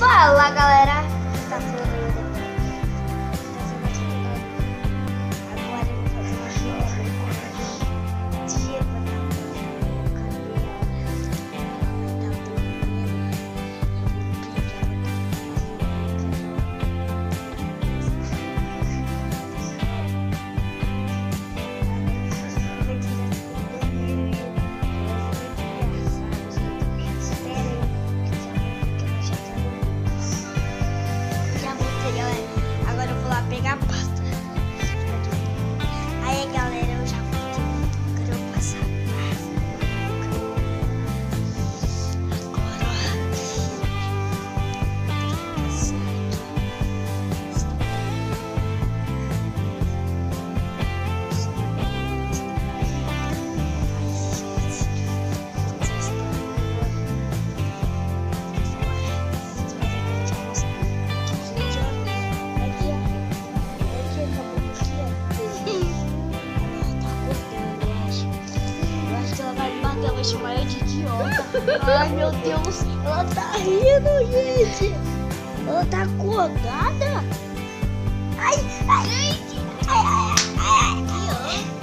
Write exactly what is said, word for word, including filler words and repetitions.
Fala, galera. Tá agora eu vou fazer uma dia pra agora eu vou lá pegar a pasta. Aí, galera, eu já vou agora eu vou passar. Agora, ela vai chamar ela de idiota. Ai, meu Deus, ela tá rindo, gente. Ela tá acordada. Ai, ai, ai, ai, ai, ai, ai.